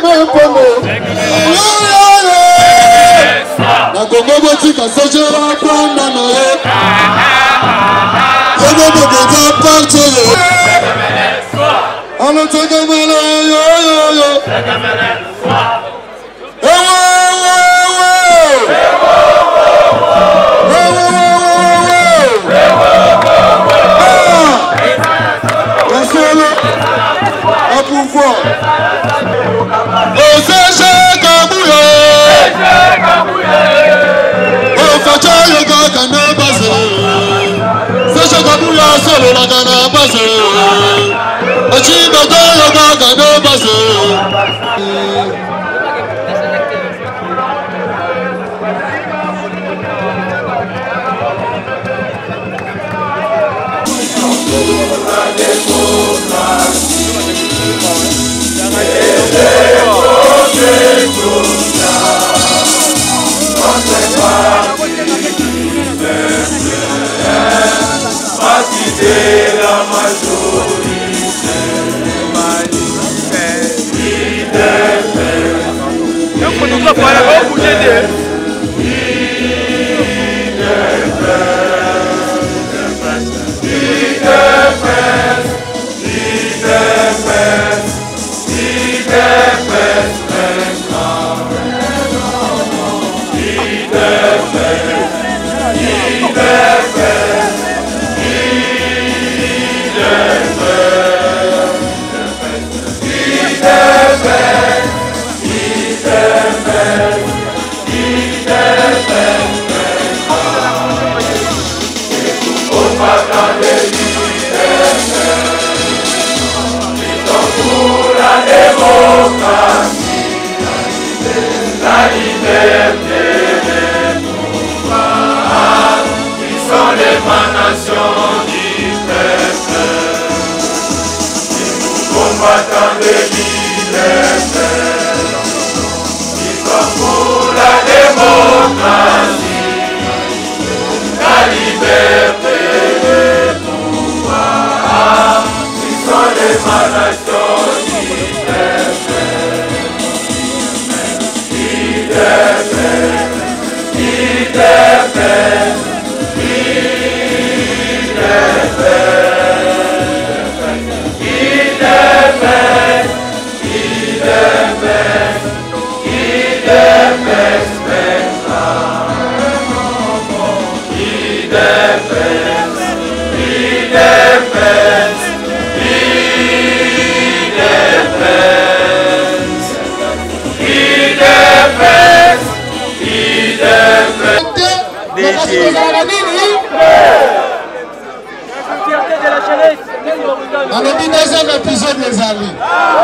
deuxième épisode les amis.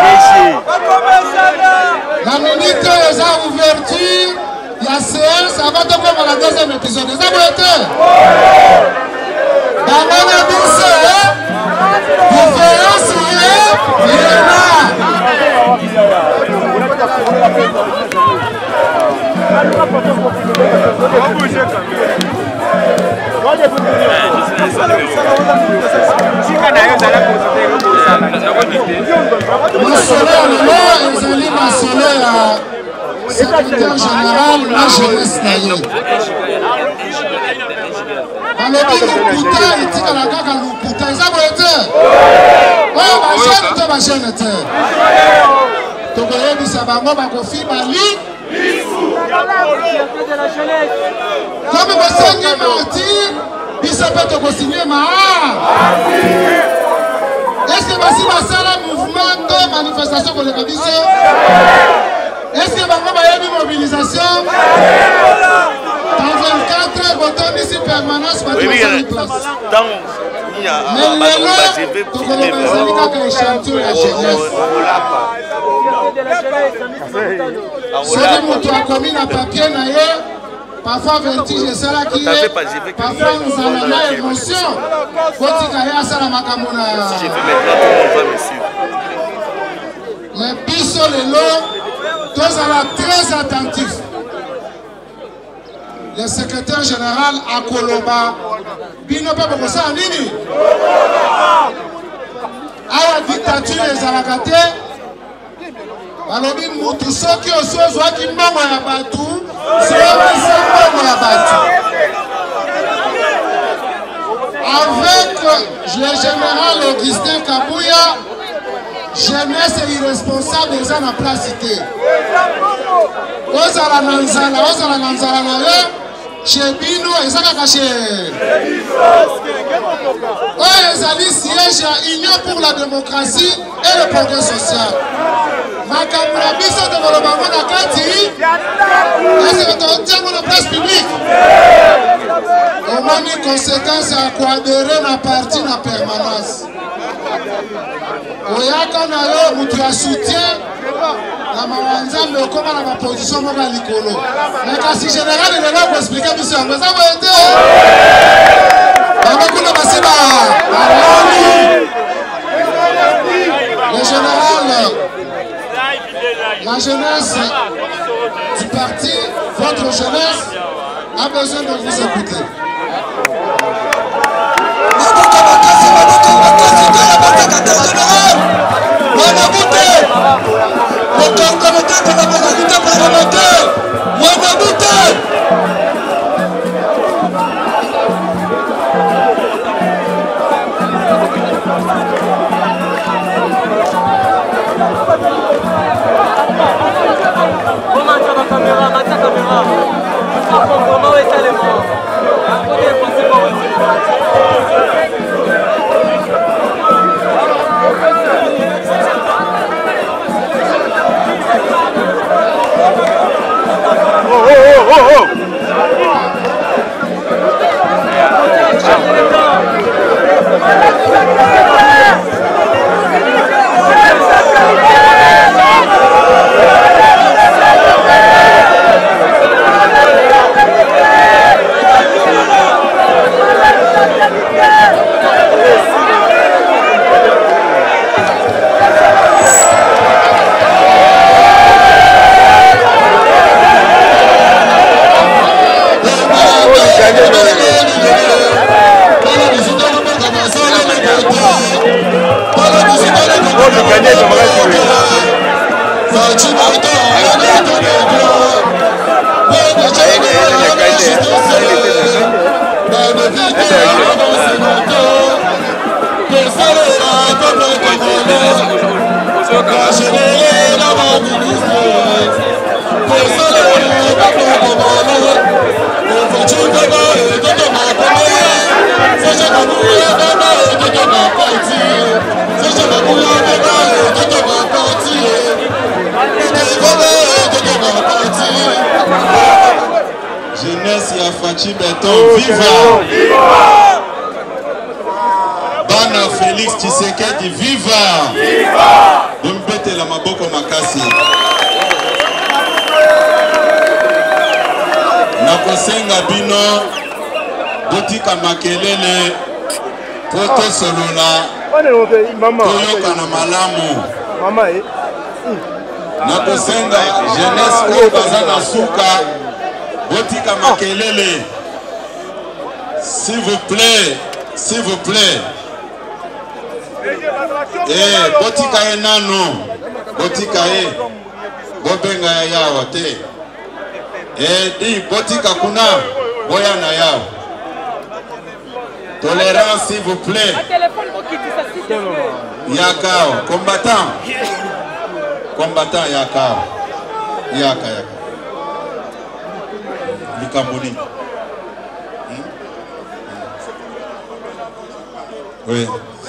La minute les a ouverture, la séance avant de faire la deuxième épisode. Les amis étaient. Dans mon différence il est là. Secrétaire général la jeunesse naïe. Alors dit Luputa et tika la kaka Luputa. Ils ont été. Oh ma jeune était. Donc il dit ça va moi ma confie ma lit. Comme vous signez martyr, il s'appelle de signer ma. Est-ce que voici ma salle mouvement de manifestation pour les conditions? Est-ce que vous avez une mobilisation? Dans 24 heures, vous avez ici permanence pour place. Mais là, vous avez un échantillon de la jeunesse. Si vous avez commis un papier, parfois vertige et cela qui est, parfois nous avons une émotion. Mais Bisso Lelo, tous sont très attentifs. Le secrétaire général à Koloba, Bino Papa Bossa Nini. À la dictature des Alagaté, balobi mutu soki osozwaki mbongo ya batu soyebisa mbongo ya batu. Avec le général Augustin Kabouya, jeunesse irresponsable eza na place te. Ozala na nzala na yo chez bino eza kaka chez oyo ezali siège ya Union pour la démocratie et le progrès social. Makambo na biso tokoloba ngo na kati ese totiango na place publique omoni conséquence ya koadere na parti na permanence. Oyaka na yo mutu ya soutien na mawanzambe okoma na baposition moko ya likolo. Mais kasi général elela koexplike biso yango eza boye te bango kuna basi baloni. Le général, la jeunesse du parti, votre jeunesse a besoin de vous écouter. Jeunesse ya Fachi Beton, viva! Bana Félix Tshisekedi, viva! Bombete la maboko makasi. Nakosenga bino botika makelele poto solola toyoka na malamu. Nakosenga jeunesse oyo baza na suka botika makelele. S'il vous plaît, s'il vous plaît. Botika e nano, botika e bobenga ya yawa te. Di botika kuna boya na yawa. Tolérance s'il vous plaît. Yakao, combattant. Combattant yakao. Yaka. Likamboni. Oui.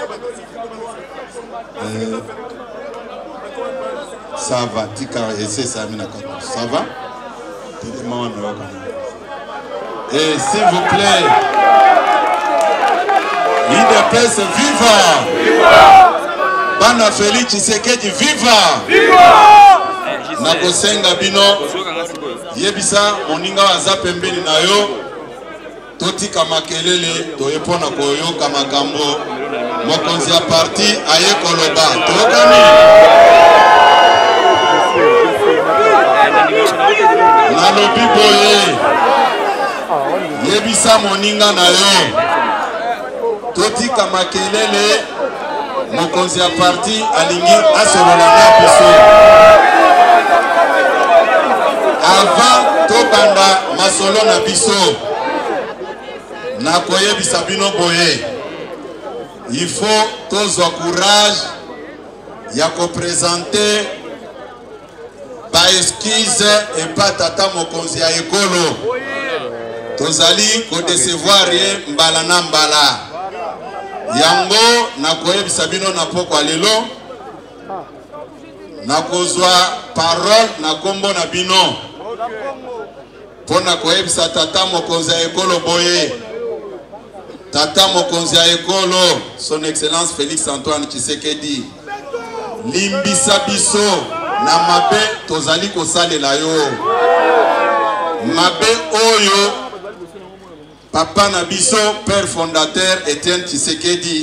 Ça va, tika essaie ça ça va? Et s'il vous plaît, l'IDPS viva! Bana Félix Tshisekedi viva! Nakosenga bino yebisa moninga waza pembeni na yo totika makelele toyepona koyoka makambo mokonzi ya parti aye koloba tokani nalobi boye yebisa moninga na yo totika makelele mokonzi ya parti alingi asololanga biso avant tobanda masolo na biso nakoyebisa bino boye il faut tozwa courage ya koprésenter ba esquisse et pas tata mokonzi ya ekolo tozali kodecevoir ye mbala na mbala yango nakoyebisa bino na pokwa lelo nakozwa parole na kombo na bino pona koyebisa tata mokonzi ya ekolo boye tata mokonzi ya ekolo son excellence Félix Antoine Tshisekedi limbisa biso na mabe tozali kosalela yo mabe oyo papa na biso père fondateur Etienne Tshisekedi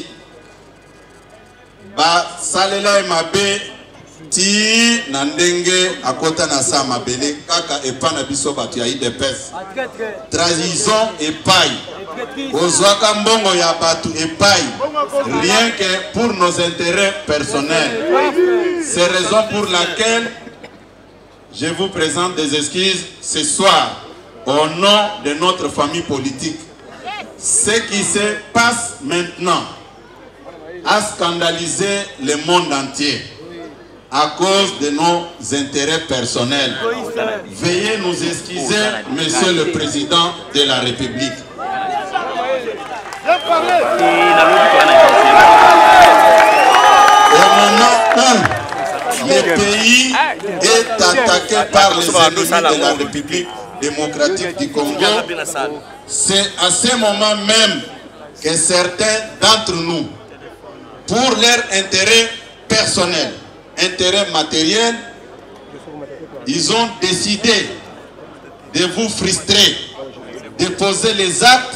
ba salela mabe ti na ndenge akota na sa mabele kaka epa na biso bato ya IDPS trahison epai kozwaka mbongo ya bato epai rien que pour nos intérêts personnels. C'est raison pour laquelle je vous présente des excuses ce soir au nom de notre famille politique. Ce qui se passe maintenant a scandalisé le monde entier à cause de nos intérêts personnels. Veuillez nous excuser, Monsieur le Président de la République. Au moment où le pays est attaqué par les ennemis de la République démocratique du Congo, c'est à ce moment même que certains d'entre nous, pour leur intérêt personnel, intérêt matériel, ils ont décidé de vous frustrer, de poser les actes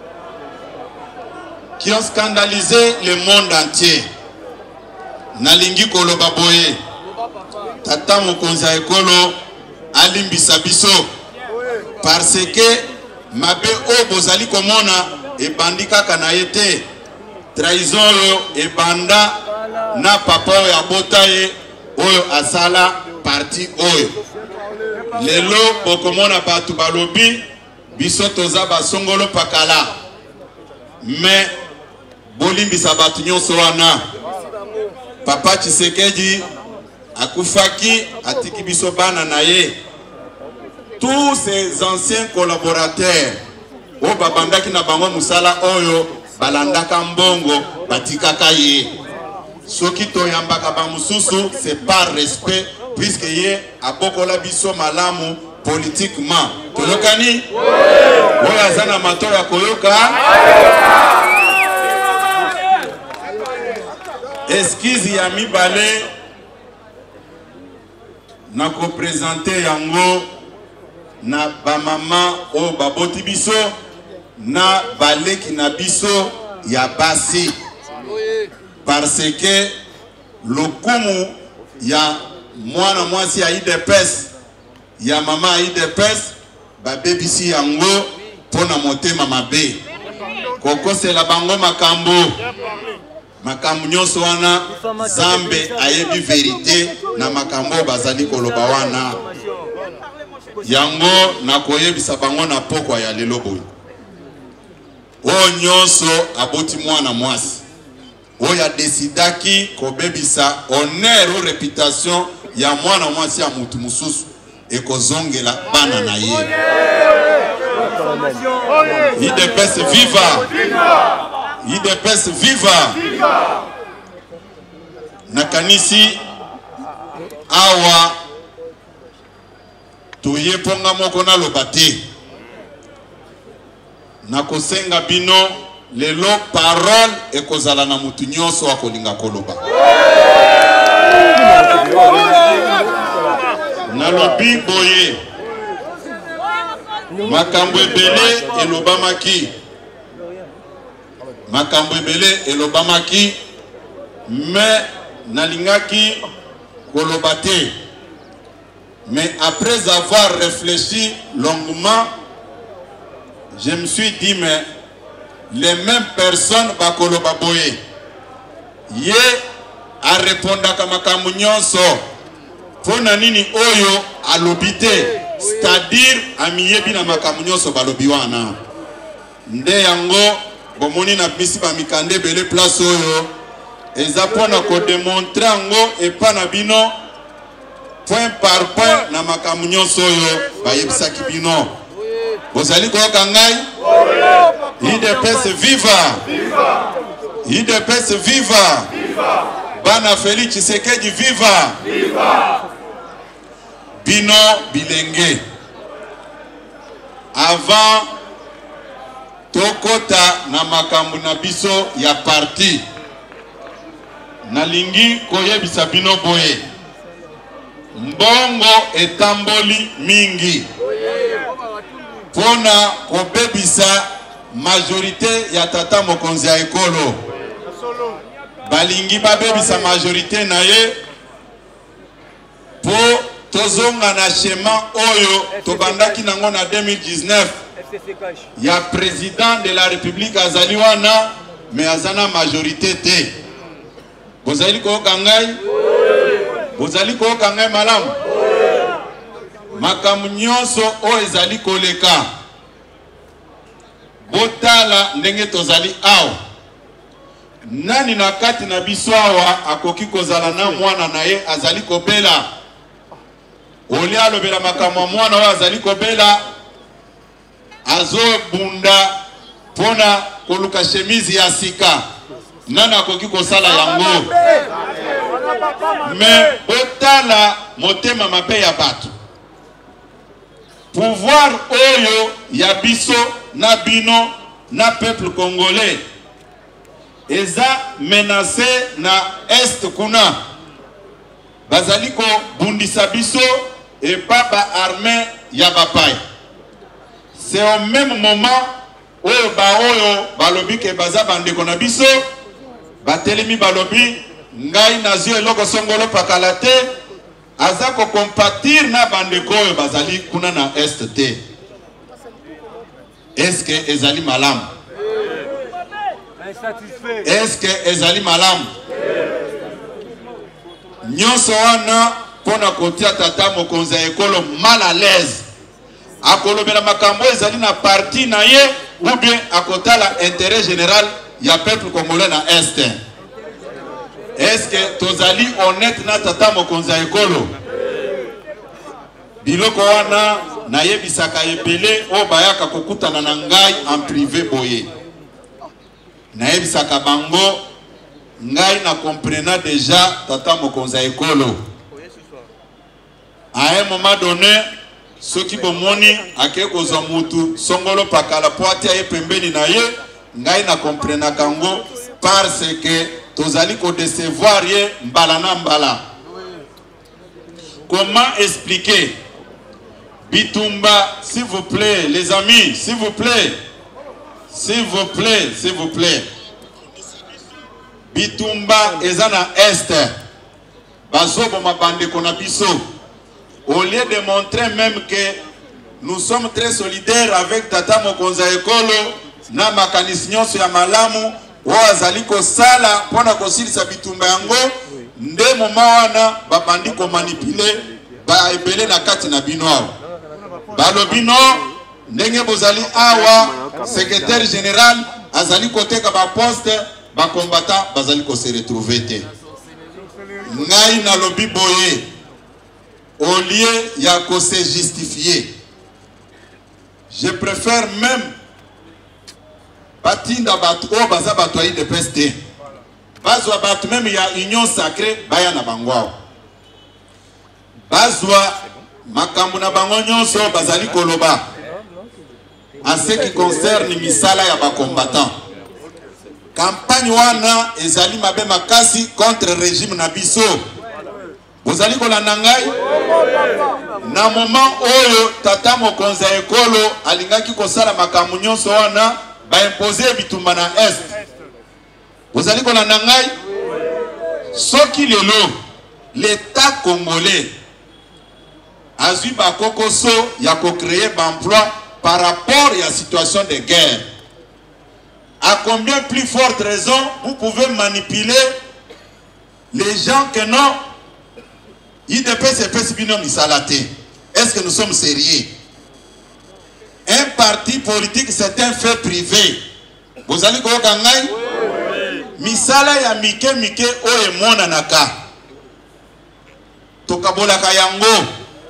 qui ont scandalisé le monde entier. Nalingi koloba boye tata mokonzi ya ekolo alimbisa biso parce que mabe o bozali komona ebandi kaka na yete trahison oyo ebanda na papa oyo abota ye oyo asala parti oyo lelo bokomona bato balobi biso toza basongolo pakala mais bolimbisa bato nyonso wana papa Tshisekedi akufaki atiki biso bana na ye tous ces anciens collaborateurs o babandaki na bango musala oyo balandaka mbongo batikaka ye soki toyambaka bamususu c'est par respect puisque ye abokola biso malamu politiquement toyokani oyo aza na mato ya koyoka eskizi ya mibale na koprésenter yango na bamama o baboti biso na baleki na biso ya basi parce que lokumu ya mwana mwasi ya IDPS ya mama ya IDPS babebisi yango pona motema mabe kokosela bango makambo nyonso wana Zambe ayebi vérité na makambo bazali koloba wana yango nakoyebisa bango na pokwa ya lelo boye o nyonso aboti mwana mwasi oya desidaki kobebisa honneur ou réputation ya mwana mwasi ya mutu mususu ekozongela bana na ye IDPS viva IDPS viva nakanisi awa toye ponga moko na lobate nakosenga bino lelo parole ekozala na mutu nyonso akolinga koloba nalobi boye makambo ebele elobamaki mais nalingaki koloba te mais après avoir réfléchi longuement je me suis dit mais les mêmes personnes bakoloba boye ye arepondaka makambo nyonso pona nini oyo alobite, c'est-à-dire amiyebi na makambo nyonso balobi wana. Nde yango bomoni na bisi ba mikande bele place oyo eza pona ko démontrer yango epa na bino point par point na makambo nyonso oyo bayebisaki bino. Bozali koyoka ngai? UDPS viva! UDPS viva! Bana Félix Tshisekedi viva! Bino bilenge. Avant tokota na makambo na biso ya parti, nalingi koyebisa bino boye. Mbongo etamboli mingi pona kobebisa majorité ya tata mokonzi ya ekolo. Balingi babebisa majorité na ye po tozonga na schéma oyo tobandaki nango na 2019 ya président de la République azali wana mais azana majorité te. Bozali koyoka ngai? Bozali koyoka ngai malamu? Makambo nyonso oyo ezali koleka botala ndenge tozali awa. Nani na kati na biso awa akoki kozala na mwana na ye azali kobela? Oli alobela makambo mwana oyo azali kobela azobunda pona koluka chemise ya sika. Nani akoki kosala yango? Mais botala motema mabe ya bato. Pouvoir oyo ya biso na bino na peuple congolais eza menacé na est kuna. Bazali ko bundisa biso et pas ba armée ya bapay. C'est au même moment oyo balobi ke baza bandeko na biso batelemi balobi ngai nazio eloko songolo pakala te aza ko compatir na bandeko oyo bazali kuna na est te. Est-ce que ezali malam? Est-ce que ezali malam? Nyonso wana pona kotia tata mokonzi ya ekolo mal à l'aise. Akolobela makambo ezali na parti na ye ou bien akotala intérêt général ya peuple congolais na est. Est-ce que tozali honnête na tata mokonzi ya ekolo? Biloko wana na yebisaka ebele o bayaka kokutana na ngai en privé boye. Na yebisaka bango ngai na comprena déjà tata mokonzi ya ekolo. À un moment donné, ceux qui bomoni ake kozwa mutu songolo pakala poati aye pembeni na ye ngai na comprena kango parce que tozali ko décevoir ye mbala na mbala. Comment expliquer? Bitumba, s'il vous plaît, les amis, s'il vous plaît. S'il vous plaît, s'il vous plaît. Bitumba ezana est. Bazobo mabande konabiso. Au lieu de montrer même que nous sommes très solidaires avec Tata Mokonzi ya ekolo na makanisi nyonso ya malamu wazali kosala pona kosilisa bitumba yango nde moma wana babandi ko manipuler ba ebele na kati na bino awa. Balobino ndenge bozali awa secrétaire général azali koteka ba poste ba combattant bazali ko se retrouver te. Ngai na lobi boye au lieu ya ko se justifier. Je préfère même batinda batu o baza batu ayi de peste. Bazwa batu même ya union sacrée baya na bangwao. Bazwa makambo na bango nyonso bazali koloba. En ce qui concerne misala ya ba combattant. Campagne wana ezali mabe makasi contre régime na biso. Bozali kolanda ngai na moment oyo tata mokonzi ya ekolo alingaki kosala makambo nyonso wana ba imposer bitumba na est. Bozali kolanda ngai soki lelo l'état congolais azui ba kokoso ya ko créer ba emploi par rapport à la situation de guerre. À combien plus forte raison vous pouvez manipuler les gens que non, IDPS bino misalate. Est-ce que nous sommes sérieux? Un parti politique, c'est un fait privé. Vous allez voir Gangai? Misala ya mike oye mona naka. Tokabola kayango.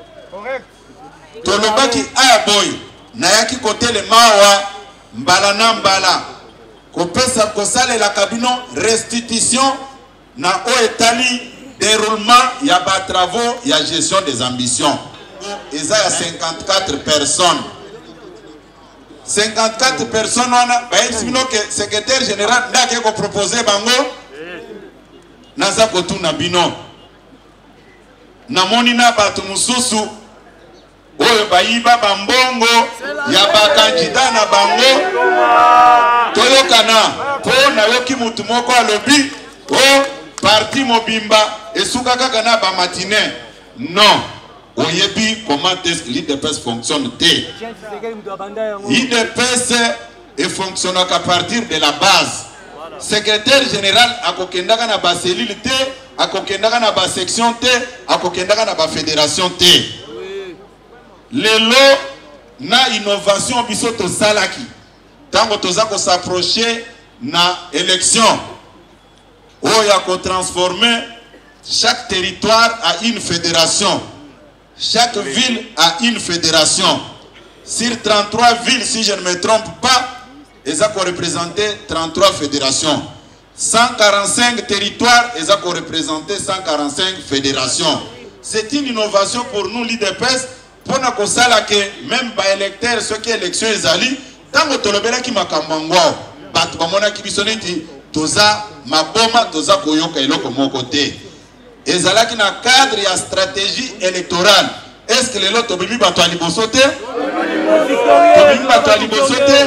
Tolobaki ayaboy. Nayaki kote le mawa. Mbala na mbala. Kopesa kosale la cabine restitution. Na o etali déroulement. Yaba travaux. Ya gestion des ambitions. Et ça y a 54 personnes. 54 personnes, le secrétaire général n'a qu'à proposer bango. Naza kotu na bino. Na monina batu mususu. Oyo bayiba bambongo. Yaba candidat na bango. Toyokana. Po na yoki mutu moko alobi. O parti mobimba. Esuka kaka na ba matinée. Non. Oyebi comment est-ce que l'IDPS fonctionne? L'IDPS fonctionne à partir de la base. Secrétaire général a kokendaka na ba cellule T, a kokendaka na ba section T, a kokendaka na ba fédération T. Lelo na innovation bisoto salaki. Tango toza ko s'approcher na élection. Oya ko transformer chaque territoire à une fédération. Chaque ville a une fédération. Sur 33 villes, si je ne me trompe pas, ils ont représenté 33 fédérations. 145 territoires, ils ont représenté 145 fédérations. C'est une innovation pour nous, l'IDPS, pour nous que même les électeurs, ceux qui élection les alliés, tant que tu as qui m'a kamangwa, bat bamona qui bisoneti, toza maboma, toza koyoka eloko mon côté. Et ça qui na cadre et stratégie électorale. Est-ce que les lots tobibi bato alibosote? Tobibi bato alibosote?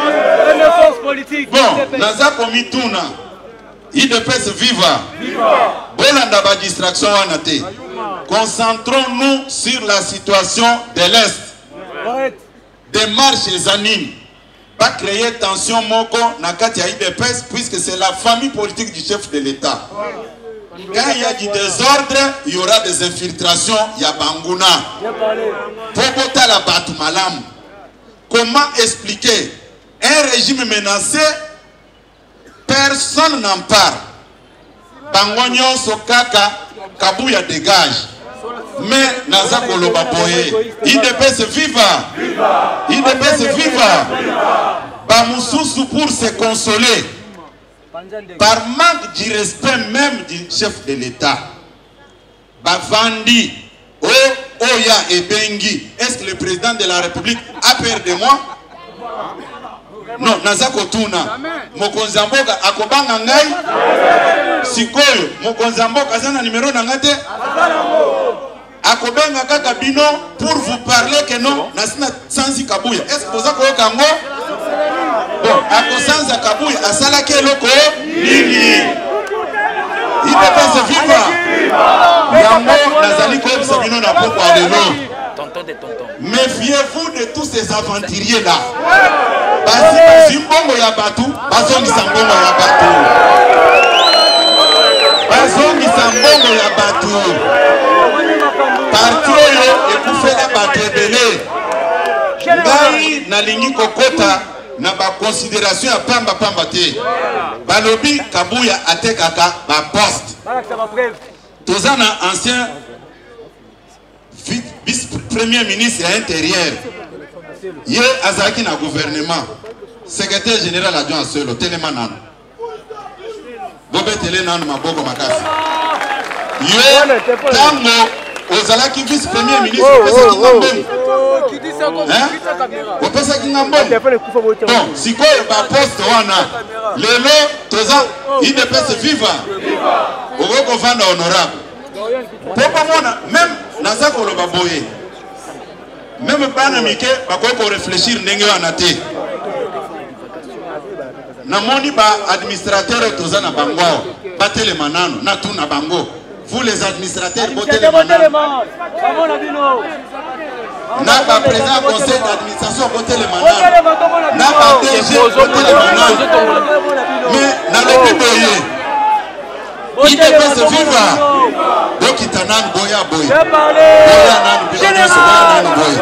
Bon, naza komi tuna. IDPS viva. Bolanda ba distraction wanate. Concentrons-nous sur la situation de l'Est. Démarche les animes. Pas créer tension moko na kati ya IDPS puisque c'est la famille politique du chef de l'État. Quand il y a du désordre, il y aura des infiltrations, il y a Banguna. Popota la Batoumalam. Comment expliquer un régime menacé? Personne n'en parle. Bangognon Sokaka, Kabouya dégage. Mais Naza Koloba Boye, IDPS viva. IDPS viva. Bamoussou pour se consoler. Par manque du respect même du chef de l'État. Bavandi, Oya et Bengi, est-ce que le président de la République a peur de moi? Non, Nazako Tuna. Mokonzamboka akobanga ngai. Sikoyo, Mokonzamboka zana numéro nangate. Akobenga kaka bino pour vous parler que non, nasina sansi kabuya. Est-ce que vous avez kango? Bon, à cause de Kabouy, à Salake Loko, Nini. Il peut pas se vivre. Yango, Nazali Kob, Sabino n'a pas parlé. Méfiez-vous de tous ces aventuriers là. Basi Zimbongo Yabatou, Bason Sambongo Yabatou. Bason Sambongo Yabatou. Partioyo et Koufé Yabatou Belé. Ngai Nalingi Kokota. Na ba considération à pamba te balobi Kabouya atekaka ba poste tozana ancien vice-premier ministre à l'intérieur ye azaki na gouvernement secrétaire général adjoint solo télémanan bobe télé nan maboko makasi ye tango ozalaki vice-premier ministre bon, si quoi ba poste wana lelo toza IDPS viva oko vanda honorable papa mona même naza ko loba boye même bana mike bakoko réfléchir ndenge wana te na moni ba administrateur toza na bango batele manano na tuna bango vous les administrateurs botele manano n'a pas président conseil d'administration côté les manages, n'a pas DG côté les manages, mais n'a le boye. IDPS viva. Donc itanan boya boy. Boya nan boya.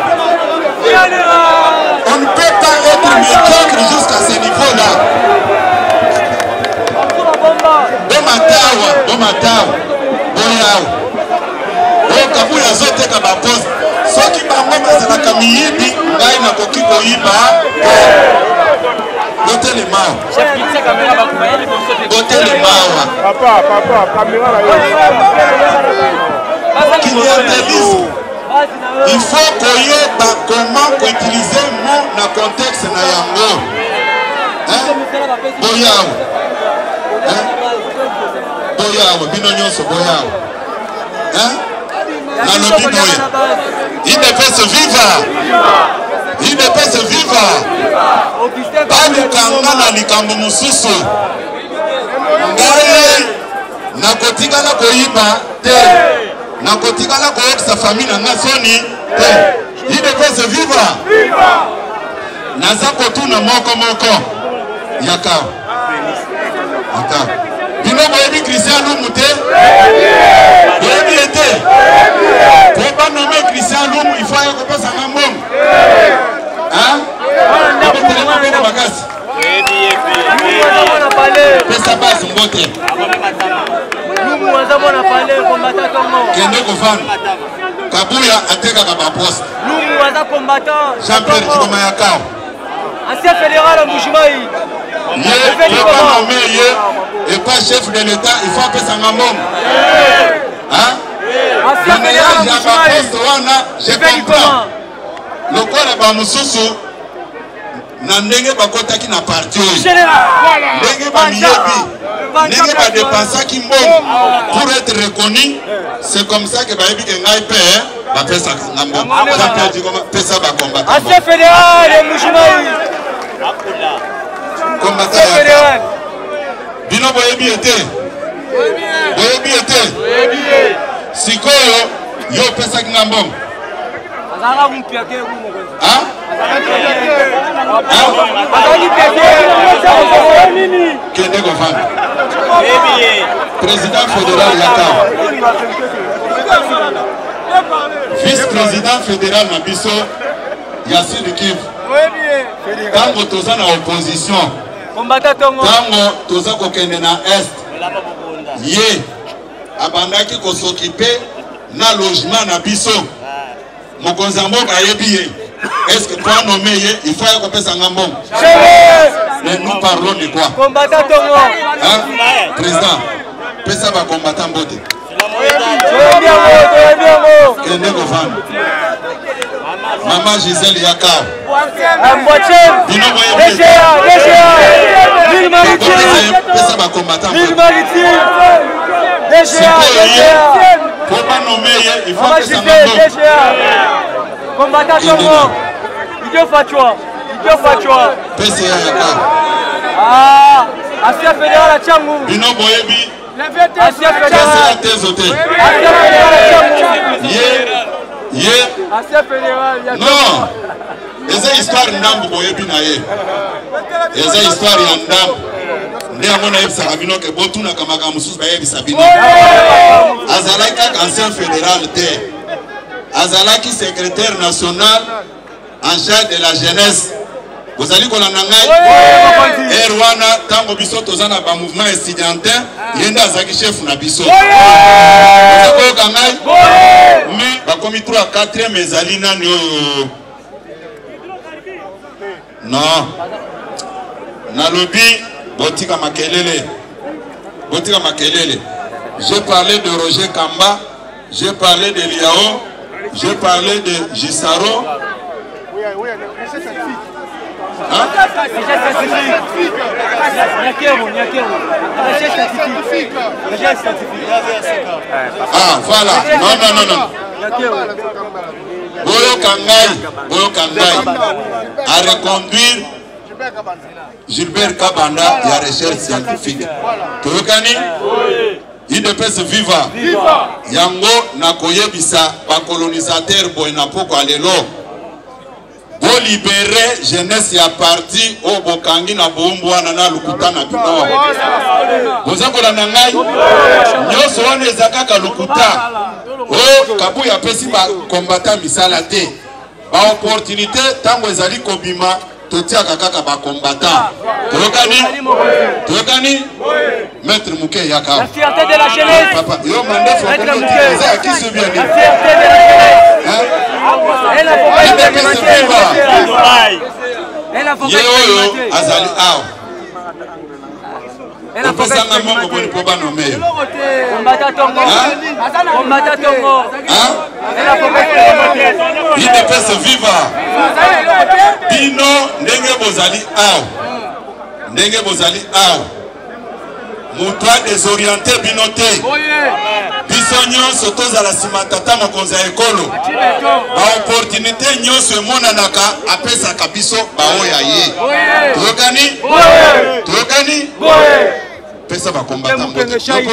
On ne peut pas être médiocre jusqu'à ce niveau-là. Bomatawa, boya. Kabuya zote kaba poste. Soki bango bazalaka miyibi ngai nakoki koyiba. Gote les mains. Gote les mains. Papa, caméra là. Clientélisme. Il faut koyeba comment utiliser mot na contexte na yango. Boyao. Boyao, bino nyonso boyao. Nalobi boye. IDPS viva. IDPS viva. Balukanga na likambo mususu. Ngai nakotikala koyiba te. Nakotikala koyokisa famille na ngasoni te. IDPS viva. Naza kotuna moko. Yaka. Bino boyebi Christian Lumu te. Boyebi ete. Pour pas nommer Christian Lumu, il faut y repasser un mot. Hein? Pesa basi mbote. Kende kofana. Kabuya ateka kaba poste. Jean-Pierre Chikoma Yakao. Ancien fédéral en Bouchmaï. Il ne faut pas nommer et pas chef de l'État, il faut appeler ça un homme. Hein? Le ménage à ma poste, je comprends. Le corps est Bamoussousou. Nandenge bakotaki na parti ndenge ba miyebi ndenge ba dépenser ki mbongo pour être reconnu. C'est comme ça que ba yebi ke ngai pe ba pesa ngambo Jean-Pierre Chikoma pesa ba combattant ancien fédéral et Mouchimaï combattant fédéral bino boyebi ete sikoyo yo pesa ki ngambo azala mpiake hein? Président fédéral Yaka. Vice-président fédéral Nabiso Yassine Kiv. Tango toza na opposition. Tango toza kokende na est. Ye abandaki ko s'occuper na logement na biso. Mokonzi mboka yebi ye. Est-ce que pour nommer, il faut que ça soit bon? Mais nous parlons de quoi? Combattant Tongo. Hein? Président, ça va combattant Bote. Maman Gisèle Yaka. Ça va combattant Bote. Pour pas nommer, il faut que ça soit bon. Combattant Tongo. Idio Fatua. PCA Yaka. Ah, Asia fédéral à Tchangou. Bino Boyebi. Asia fédéral. Asia fédéral. Non. Eza histoire ndambu Boyebi na ye. Eza histoire ya ndambu. Nde amona yebisa bino ke botuna kamaka mususu ba yebisa bino. Azalaki ancien fédéral te. Azalaki secrétaire national en charge de la jeunesse. Vous allez qu'on en a Erwana, tango biso tozana ba mouvement estudiantin, yenda azaki chef na biso. Mais ba komi 3 4e ezalina ni non. Na lobby botika makelele. J'ai parlé de Roger Kamba, j'ai parlé de Liao, j'ai parlé de Gisaro. Hein? Ah, voilà. Non. Boyo Kangai a reconduire Gilbert Kabanda et la recherche scientifique. Tokani? IDPS viva. Yango na koyebisa ba colonisateur boy na poko alelo. Pour libérer jeunesse ya parti au bokangi na bombo na lukuta na bino. Bozakola na ngai nyoso wana ezakaka lukuta. Oh kabuya pesi ba combattant misala te. Ba opportunité tango ezali kobima totiaka kaka ba combattant. Tokani Maître Mouké Yaka. La fierté de la jeunesse. Papa, yo mande faut que qui se vient. La fierté de la jeunesse. Elle a fait azali aw. Elle a fait mongo boni po ba nomé. Combattant Tongo. Combattant Tongo. Elle a fait il ne peut se vivre. Bino ndenge bozali aw. Ndenge bozali aw. Moutwa désorienté binoté. Biso nyonso tozala sima tata mokonzi ya ekolo. Ba opportunité nyonso emonanaka apesaka biso baoya ye. Tokani? Pesa ba combattant mbote.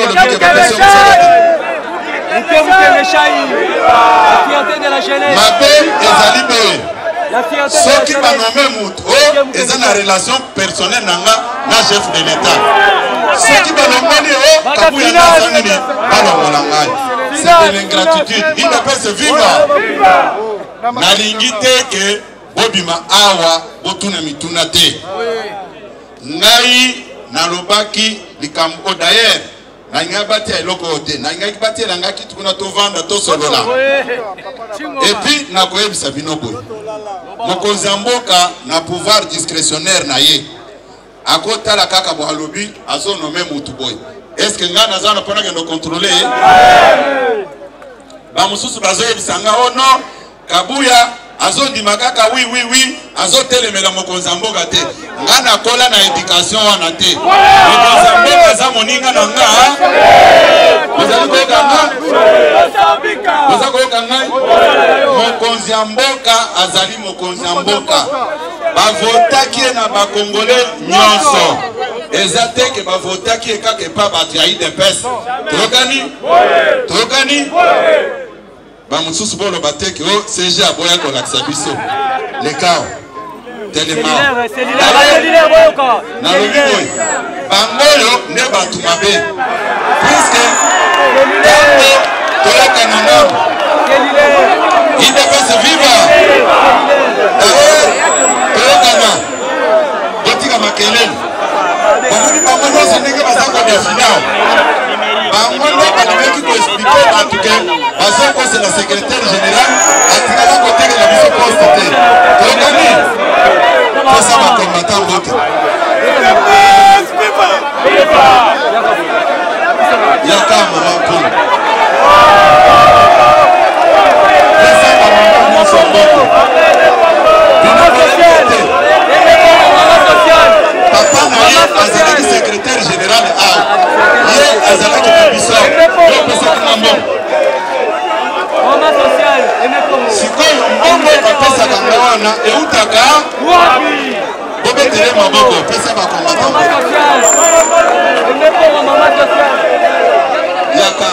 Mabe ezali boye. Soki banome mutu eza na relation personnelle nanga na chef de l'État. Soki banome o kabuya na sanini balomola ngai. C'est de l'ingratitude. Il ne peut se vivre. Nalingi te ke bobima awa botuna mituna te. Ngai nalobaki likambo d'ailleurs na ngabati eloko te. Na ngabati na ngaki tukuna to vanda to solola. Et puis na koyebisa bino boy. Mokonzi mboka na pouvoir discrétionnaire na ye. Akotala kaka bo alobi azo nommer mutu boy. Est-ce que ngana zana pona kendo contrôler? Ba mususu bazo yebisanga oh non kabuya azo ndima kaka oui azo telemela mokonzi mboka te. Ngana kola na éducation wana te. Mokonzi mboka za moninga na nga. Mokonzi mboka azali mokonzi mboka. Bavotaki na ba Congolais nyonso. Ezate ke bavotaki ekaka pa batu ya IDPS. Tokani? Ba mususu bolo bateki o CG aboya ko lakisa biso. Les cas. Tellement. Na lobi bangoyo ne batu mabe. Puisque Toyakanana. Il ne peut se vivre. Toyakana. Botika makelele. Bamoni bangoyo senenge bazako de final. Bangoyo banameki ko expliquer en tout cas. Bazako c'est la secrétaire générale. Atikala côté de la mission poste. Toyakani. Pesa ba combattant vote. Yaka mama pour. Pesa ba mama vote. Papa naye azalaki secrétaire général a. Ye azalaki kabisa. Pesa kinambo. Sikoyo mbongo bapesa kanga wana eutaka bobetele maboko pesa bakombatanga yaka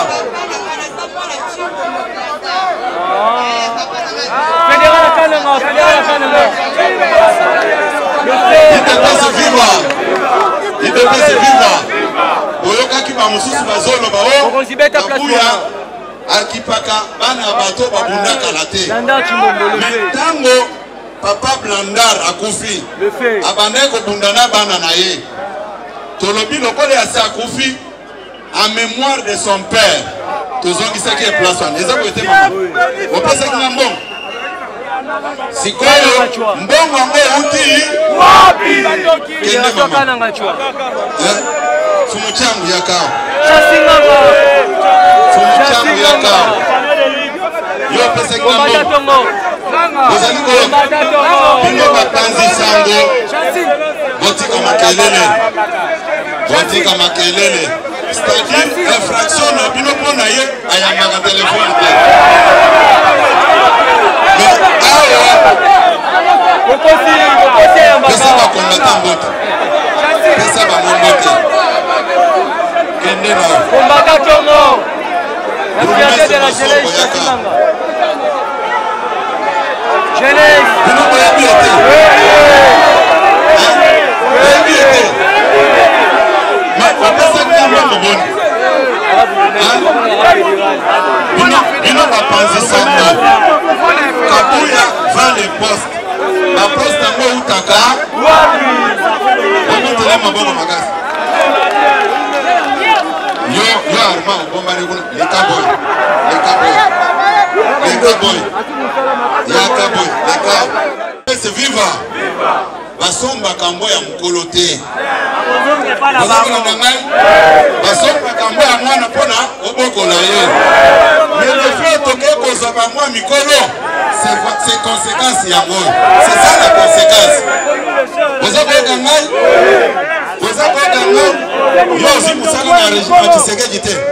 il devait se vivre oyokaki bamosusu bazoloba o kabuya akipaka bana bato babundaka la te tango papa Blandar akufi abandai kobundana bana na ye tolobi lokole ya sa akufi en mémoire de son père tozongisaki e place wana eza koete mama opesaki na mbongo sikoyo mbongo yango euti kende mama fumu changu yakao yo pesaki na mbongo ozali koyo bino bapanzi sango botika makelele c'est-à-dire infraction na bino mpona ye ayambaka telefone te pesa bakombata mbote pesa bamombote kende na jeunesse. boni. Bino bapanzisaka Kabuya vend les postes. La poste yango utaka. Ometele maboko makasi. Yo arma obombani kuna lekaboy. C'est viva. Basomba kambo ya mukolo te. Basomba kambo ya mwana pona obokola ye. Mais le fait toke kozaba mwa mikolo, c'est conséquence ya moi. C'est ça la conséquence. Vous avez gagné? Yo aussi musala na régime Tshisekedi te.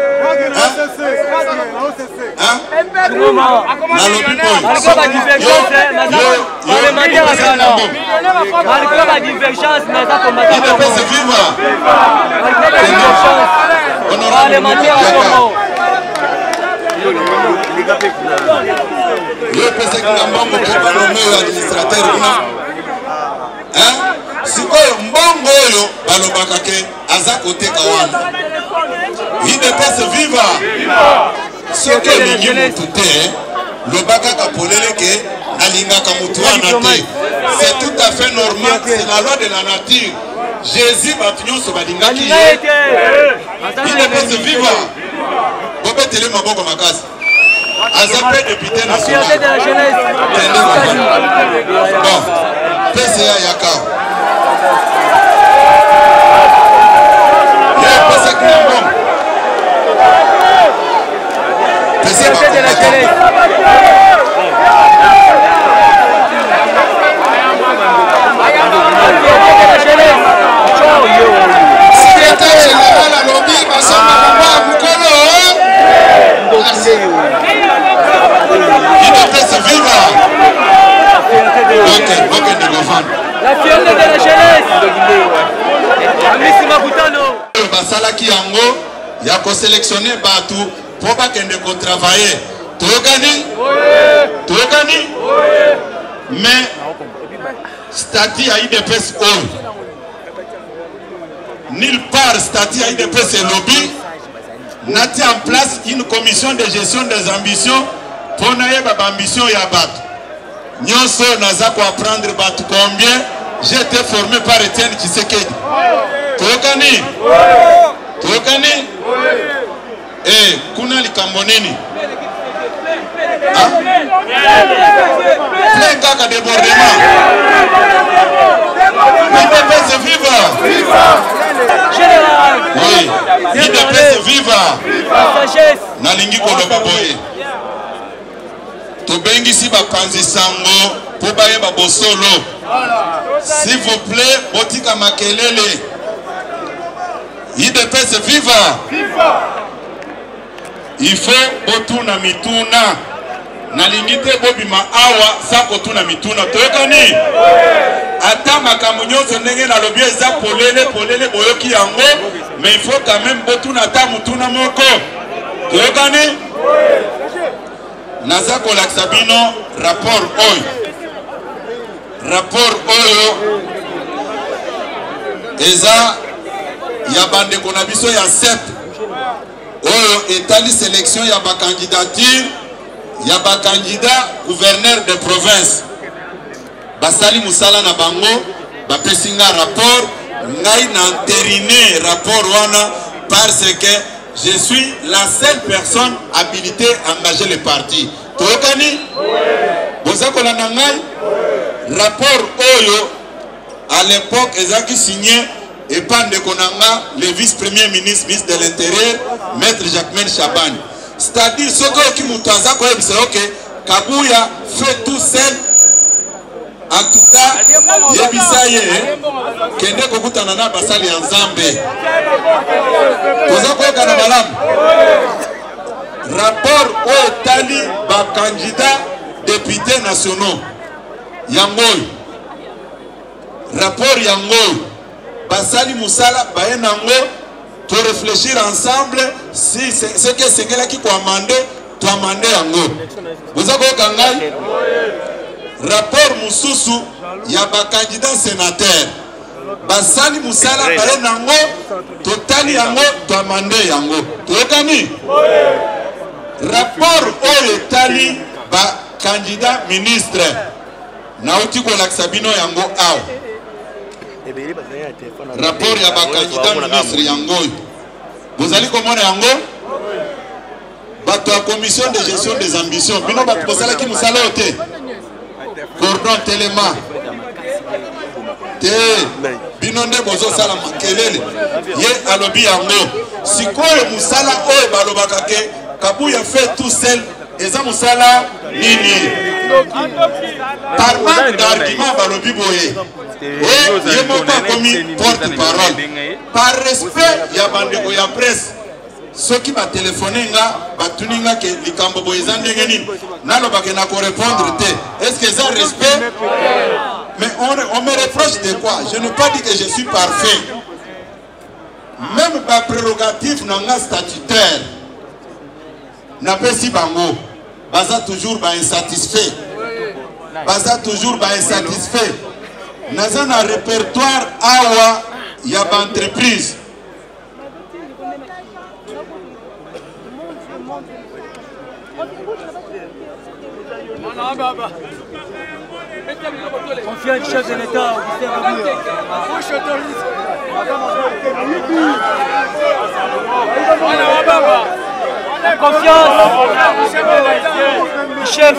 Sikoyo mbongo oyo balobaka ke aza koteka wana IDPS viva soki olingi mutu te lobaka kapolele ke alingaka mutu wana te. C'est tout à fait normal, c'est la loi de la nature. Jésus batu nyonso balingaki ye. IDPS viva bobetele maboko makasi aza pe député national. Bon, PCA yaka secrétaire général à lobby basomba baba mukolo IDPS viva. Ok, la fierté de la jeunesse. Amisi Mabutano. Basalaki yango ya ko sélectionner batu pour bakende ko travailler. Tokani? Mais statut à IDPS nulle part statut à IDPS et lobby n'a mis en place une commission de gestion des ambitions pour naïba ambition ya batu. Nyonso naza ko apprendre batu combien j'ai été formé par Etienne Tshisekedi. Tokani? Eh, kuna likambo nini? Plein kaka débordement. IDPS viva. Oui, IDPS viva. Nalingi koloba boye. Tobengisi bapanzi sango po bayeba bosolo. S'il vous plaît, botika makelele. IDPS viva. Il faut botuna mituna. Nalingi te bobima awa sako tuna mituna. Toyokani? Ata makambo nyonso ndenge na lobi eza polele boyoki yango, mais il faut quand même botuna ata mutuna moko. Toyokani? Naza kolakisa bino rapport oyo eza ya bandeko na biso ya CEP oyo etali sélection ya ba candidature ya ba candidat gouverneur de province basali musala na bango bapesinga rapport ngai na entériné rapport wana parce que je suis la seule personne habilitée à engager le parti. Tokani? Bozakola na ngai rapport oyo à l'époque ezaki signé et par Ndekonanga, le vice-premier ministre de l'Intérieur, Maître Jacquemain Chabani. C'est-à-dire, ce qui m'a dit, ok, Kabuya fait tout seul. En tout cas, Yebisaye, Kende Kokutanana Basali en Zambé. Rapport au Tali, ba candidat député nationaux. Yangoy. Rapport Yangoy. Basali Moussala, Bayenango, pour réfléchir ensemble si ce que c'est là qui peut amender, tu amender Yango. Vous avez Kangai? Rapport Moussoussou, il y a un candidat sénateur. basali musala baye nango totali yango twamande yango toyokani rapport oyo etali bakandidat ministre nauti kolakisa bino yango awa rapport ya bakandidat ministre yango oyo bozali komona yango bato ya commission de gestion des ambitions bino bato bosalaki musala oyo te cordon telema te bino nde bozosala makelele ye alobi yango sikoyo musala oyo balobaka ke Kabuya fait tout seul eza musala nini par manque d'argument balobi boye ye moko akomi porte parole par respect ya bandeko ya presse soki batelefone nga batuni nga ke likambo boye eza ndenge nini nalobake na korépondre te est-ce que eza respect? Mais on me reproche de quoi? Je n'ai pas dit que je suis parfait. Même ma prérogative n'a statutaire. N'a pas si bango. Baza toujours ba insatisfait. Baza toujours ba insatisfait. N'a un répertoire awa ya ba entreprise. Confiant du chef de l'État, la confiance du chef.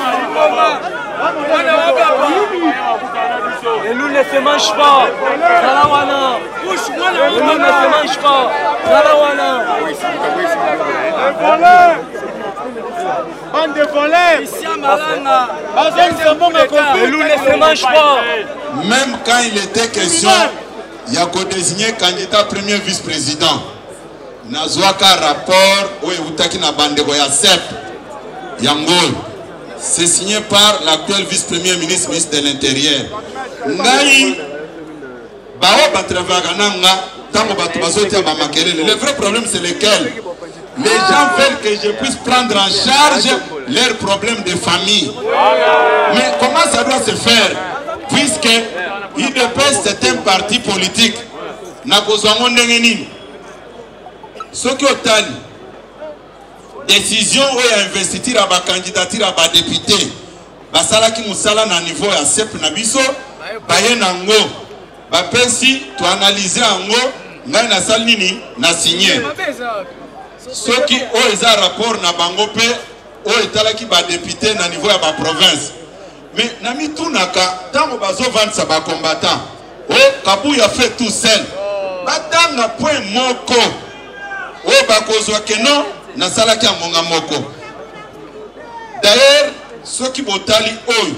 Les loups ne se mangent pas. Salawana. Les loups ne se mangent pas. Salawana. Bande de voleurs. Ici à Malanga. Les loups ne se mangent pas. Même quand il était question, il y a qu'à désigner candidat premier vice-président. Nazwaka rapport où il na bandeko ya CEP Yangol. C'est signé par l'actuel vice-premier ministre de l'Intérieur. Ngai bao batravaka nanga tango batu bazoti ba makelele. Le vrai problème c'est lequel? Les gens veulent que je puisse prendre en charge leurs problèmes de famille. Mais comment ça doit se faire? Puisque UDPS c'est un parti politique. Nakozwango ndenge nini? Soki otali décision ou investiture à ma candidature à ma député basalaki musala na niveau ya CEP na biso baye nango bapesi to analyser yango ngai na sali nini na signer soki o eza rapport na bango pe o etalaki ba député na niveau ya ba province mais na mitunaka tango bazovandisa ba combattant o Kabuya fait tout seul batanga point moko o bakozwa keno na salaki amonga moko. D'ailleurs ceux qui botali oyo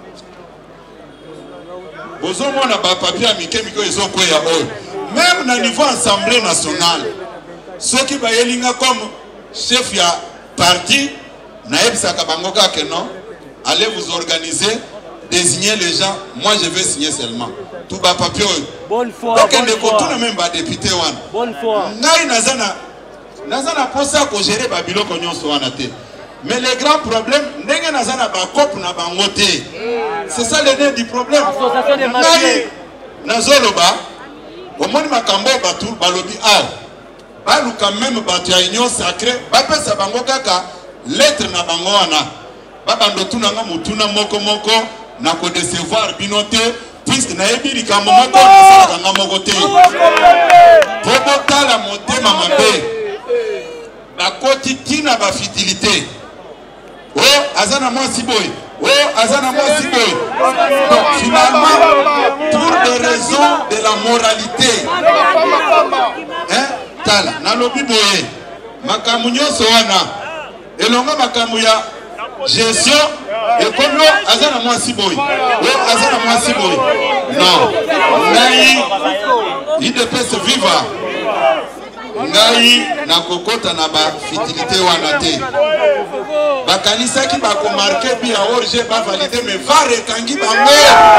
bozo mona ba papier amike miko ezoko ya oyo même na niveau assemblée nationale ceux qui bayelinga comme chef ya parti na ebisaka bango ka keno allez vous organiser désigner les gens moi je vais signer seulement tout ba papier oyo bonne foi donc on ne compte même ba député wana bonne foi ngai nazana posa ko gérer babilo ko nyonso wana te mais le grand problème ndenge nazana ba cop na bango te c'est ça le nez du problème association des marchés nazoloba omoni makambo batu balobi balu quand même batu ya union sacrée bapesa bango kaka lettre na bango wana babando tunanga mutuna moko na ko décevoir bino te puisque na yebi likambo moko na nga moko te popo tala motema mabe bakoti tina ba fidelité oh azana mwasi boy oh azana mwasi boy donc finalement pour des raisons de la moralité hein tala nalobi boye makamu nyonso wana elonga makamu ya gestion ekono azana mwasi boy oh azana mwasi boy non ngai IDPS viva ngai na kokota na ba fidelité wana te bakanisa ki ba ko marquer bi a orge ba valider mais va rekangi bango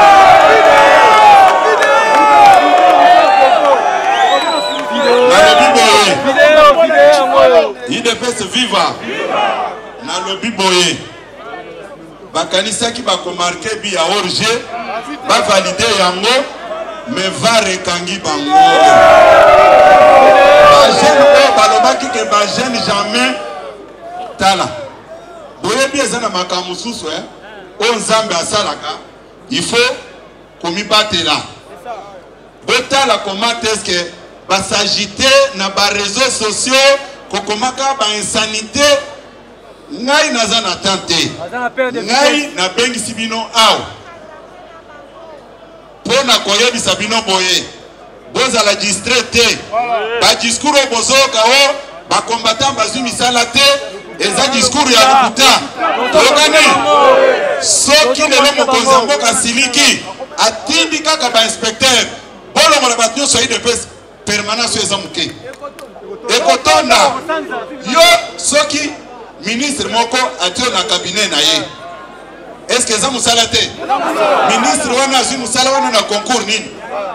na biboye IDPS viva na lobi boye bakanisa ki ba ko marquer bi a orge ba valider yango mais va rekangi bango. Bajene oyo balobaki ke bajene jamais tala. Boyebi eza na makambo mosusu oyo Nzambe asalaka, il faut komibatela. Botala comment est-ce que basagite na ba réseaux sociaux kokomaka ba insanité ngai naza na tante ngai na bengisi bino aw pona koyebisa bino boye bozala distraité ba discours bozoka o ba combattant bazwi misala te eza discours ya lokuta tokani soki lelo mokonzi ya mboka siliki atindi kaka ba inspecteur bolongo na bato nyonso aidepesi permanence eza moke ekotonda yo soki ministre moko atio na cabinet na ye est-ce que eza mosala te ministre wana azwi mosala wana na concours nini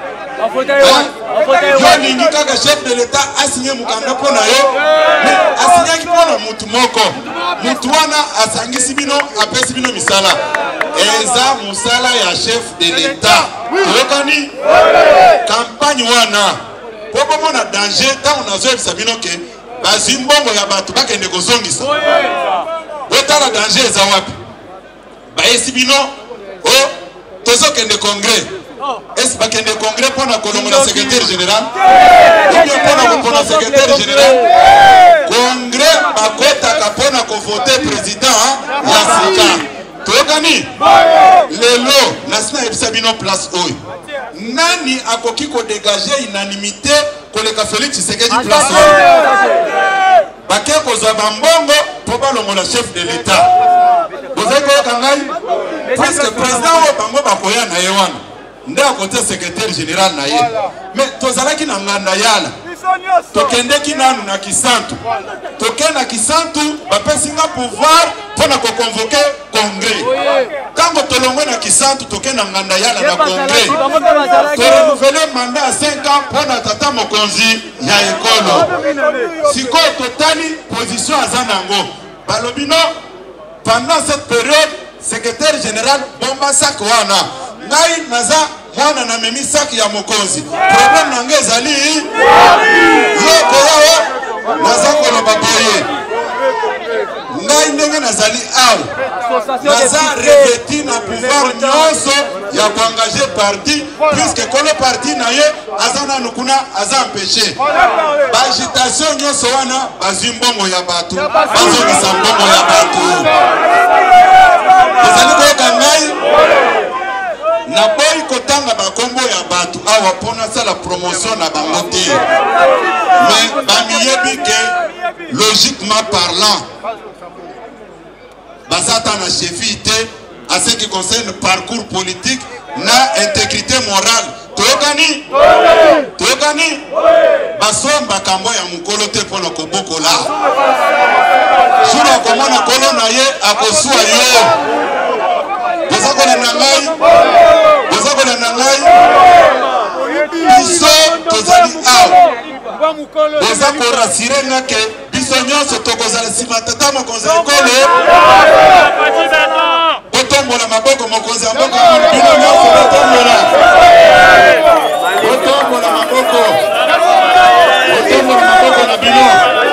yo ningi kaka chef de l'état asinye mokanda mpo na yo asinyaki mpo na mutu moko mutu wana asangisi bino apesi bino misala eza mosala ya chef de l'état toyokani campagne wana po bomona danger ntango nazoyebisa bino ke bazwi mbongo ya bato bakende kozongisa botala danger eza wapi bayesi bino o tozokende congrès esi bakende congrès mpona kolongola secrétaire général obien mpona kopona secrétaire général congrès bakotaka mpona kovote président ya sika toyokani lelo nasi nayebisa bino place oyo nani akoki kodégage unanimité koleka Félix Tshisekedi place oyo bake kozwa bambongo mpo balongola chef de l'état bozali koyoka ngai puisque président oyo bango bakoya na ye wana nde akote secrétaire général na ye mais tozalaki na nganda yala tokendeki nanu na Kisantu toke na Kisantu bapesi nga pouvoir mpona koconvoke congrès ntango tolongwe na Kisantu toke na nganda yala na congrès torenouvele mandat ya 5 ans mpona tata mokonzi ya ekolo sikoyo totali position aza nango balobi no pendant cette période secrétaire général bomba sak wana ngai naza mwana na memi saki ya mokonzi problème na ngai ezali yoko yao naza koloba boye ngai ndenge nazali awa naza revêti na pouvoir nyonso ya koengage parti puisque kolo parti na ye aza nanu kuna aza empêché baagitation nyonso wana bazwi mbongo ya bato bazongisa mbongo ya bato ezali koyoka ngai na boyi kotanga bakombo ya bato awa mpona sala promotion na bango te mais bamiyebi ke logiquement parlant bazata na chefie te à ce qui concerne parcours politique na intégrité morale toyokani basomba kambo ya mokolo te mpona kobokola sura komona kolo na ye akosua yo bozakolanda ngai biso tozali awa boza korasire nga ke biso nyonso tokozala nsima tata mokonzi ya ekolo botombola maboko mokonzi ya mboka bino nyonso botombola maboko na bino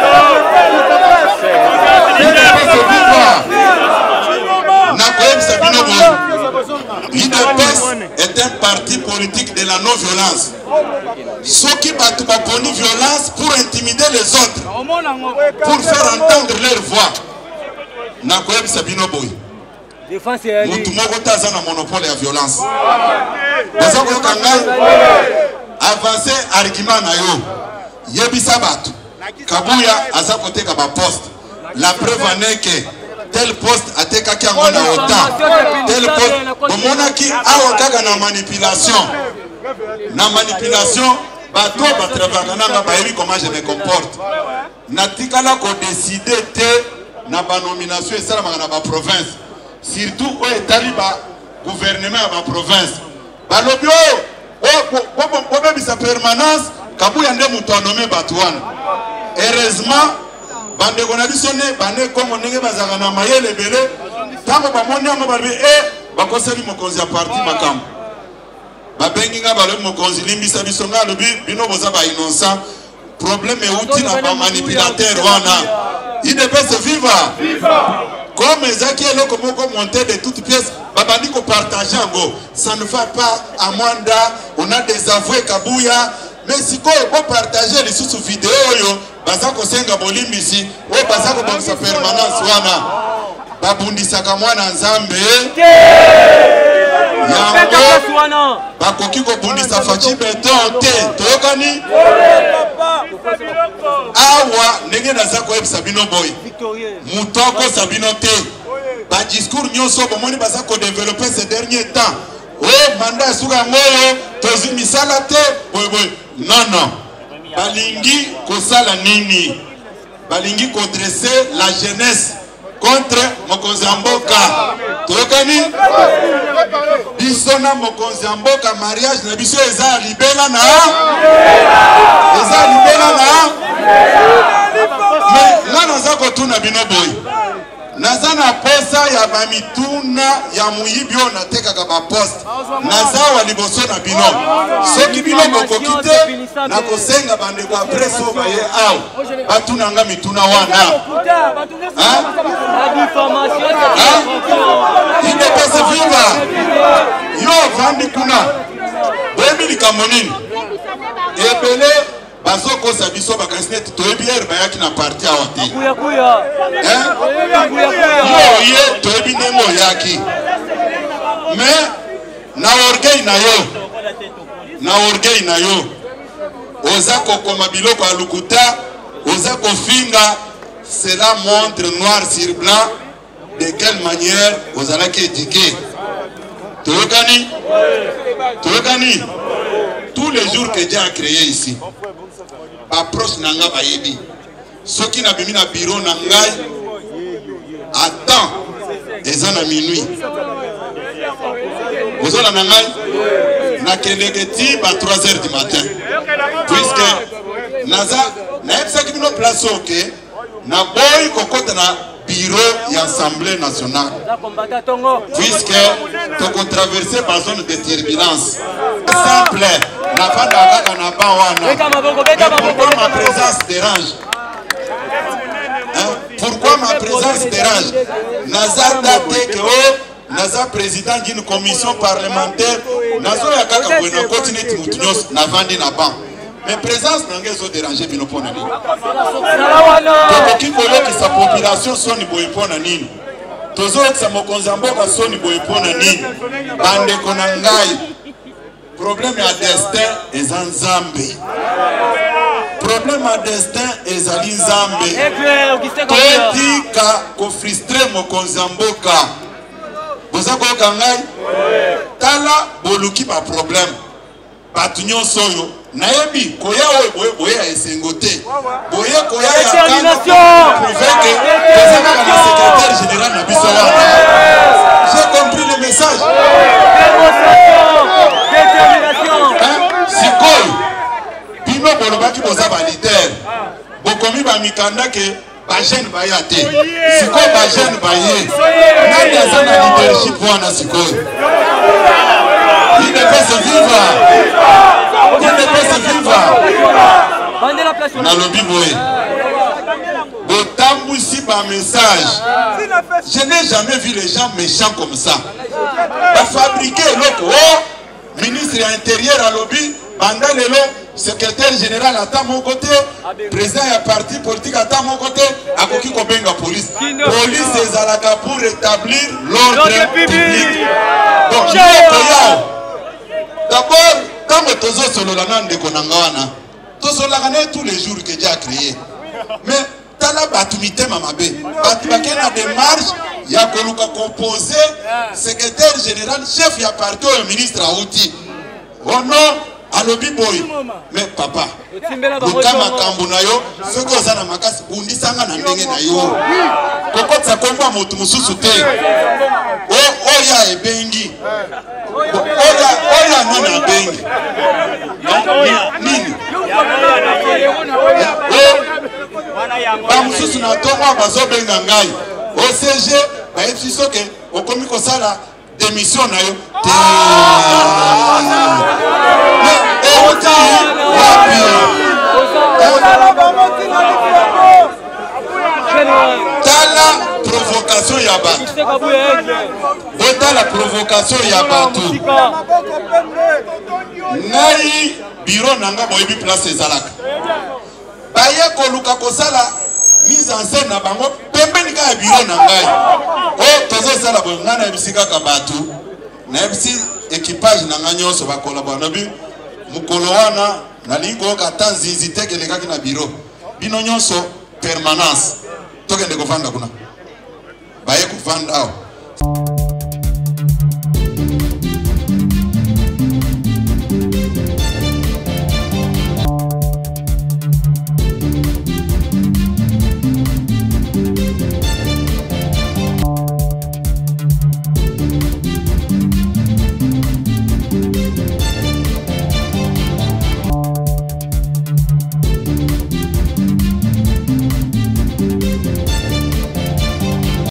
nakoyebisa bino boye l'UDPS est un parti politique de la non-violence. Ceux qui battent la violence pour intimider les autres, pour faire entendre leur voix. Nakoyeb Sabino Boy. Moutoumoko taza na monopole de violence. Bazako kangai avancer argument na yo. Yebisa batu. Kabuya aza kote ka ba poste. La preuve en est que tel poste a été kaki en autant. Tel poste, omonaki awa kaka na manipulation. Na manipulation, bato batrabaka nanga bayebi comment je me comporte. Natikala ko décider te na ba nomination esalamaka na ba province. Surtout o etali ba gouvernement ya ba province. Balobi o bebisa permanence kabuya nde mutu anome bato wana. Heureusement bande kona bisone bande komo ndenge bazaka na mayele bele tango bamoni yango babi bakoseli mokonzi ya parti makambo babenginga balo mokonzi limbisa biso nga lobi bino boza ba innocent problème euti na ba manipulateur wana il ne peut se vivre comme ezaki eloko moko monter de toutes pièces babandi ko partager ngo ça ne va pas à Mwanda on a des avoués Kabuya mais si ko partager les sous vidéo yo baza ko senga bolimbisi o baza ko bongisa permanence wana babundisaka mwana nzambe yango bakoki kobundisa faci beton te toyokani awa ndenge naza koyebisa bino boye moto akosa bino te badiscours nyonso bomoni baza kodevelope ces derniers temps o manda esuka yango oyo tozwi misala te boyeboye non balingi kosala nini balingi kodresse la jeunesse contre mokonzi ya mboka toyokani biso na mokonzi ya mboka mariage na biso eza libela na mais nga naza kotuna bino boye naza na posa ya bamituna ya muyibi oyo natekaka baposte naza wa liboso na bino soki bino bokoki te nakosenga bandeko apres oyo baye awa batunanga mituna wana idepese viva yo vandi kuna boyebi likambo nini ebele bazokosa biso bakasinete toyebi ere bayaki na parti awa te ye toyebi ndenge oyaki mais na orgueil na yo oza kokoma biloko ya lukuta oza kofinga cela montre noir sur blanc de quelle manière ozalaki éduqué toyokani tous les jours que Dieu a créé ici approche nanga bayebi soki na bimi na bureau na ngai attends eza na minuit ozola na ngai na kendeketi ba 3h du matin puisque naza nayebisaki bino place oke na boyi kokota na bureau ya assemblée nationale puisque toko traverser par zone de turbulence simple na fanda kaka na ba wana pourquoi ma présence dérange pourquoi ma présence dérange naza date que naza président d'une commission parlementaire nazo ya kaka bwena continue mutu nyonso na vandi na ban mais présence n'engage déranger bino pona nini tokoki kolekisa population soni boye pona nini tozolekisa mokonzi ya mboka soni boye pona nini bandeko na ngai problème ya destin eza nzambe problème ya destin ezali nzambe totika kofrustre mokonzi ya mboka boza koyoka ngai tala boluki ba problème bato nyonso oyo nayebi koya oyo boye ya esengo te boye koya ya kanoproveke tozakaka na secrétaire général na biso wana j'ai compris le message sikoyo bino bolobaki boza balider bokomi bamikanda ke bajeune baya te sikoyo bajeune baye nani aza na leadership wana sikoyo il ne peut se vivre. Il ne peut se vivre. Nalobi boye. Botambusi ba message. Je n'ai jamais vu les gens méchants comme ça. Ba fabriquer loko. Ministre de l'Intérieur à lobby, banda lelo, secrétaire général à mon côté, président de parti politique à mon côté, à koki kobenga police. Police est à la pour rétablir l'ordre public. Donc, il faut d'abord, quand nous sommes sur le land de Konangana, nous sommes tous les jours que Dieu a créé. Mais, dans la batumité, mamabé, batumité, démarche, il y a composé, secrétaire général, chef, il y a parti au ministre Aouti. Oh non, à l'obi boy. Mais papa, Bukama Kambunayo, ce que vous avez makas, undi sanga na ndenge na yo. Kokot sa komba motu mususu te. Oh ya ebengi. Oya nana bengi. Nini? Bamususu na tomo bazo benga ngai. OCG ba efiso ke okomi kosala démission na yo. provocation ya bato. Bota la provocation ya bato. Ngai bureau nanga boyebi place ezalaka. Baya koluka kosala mise en scène na bango pembeni ka bureau na ngai. Oh tozo sala bo ngana ebisika ka bato. Na ebisi équipage na nganyonso ba kolabora nabi mukolo wana na lingo ka tanzinzi tekeleka na bureau. Bino nyonso permanence. Tokende kuvanda kuna. Baye kuvanda.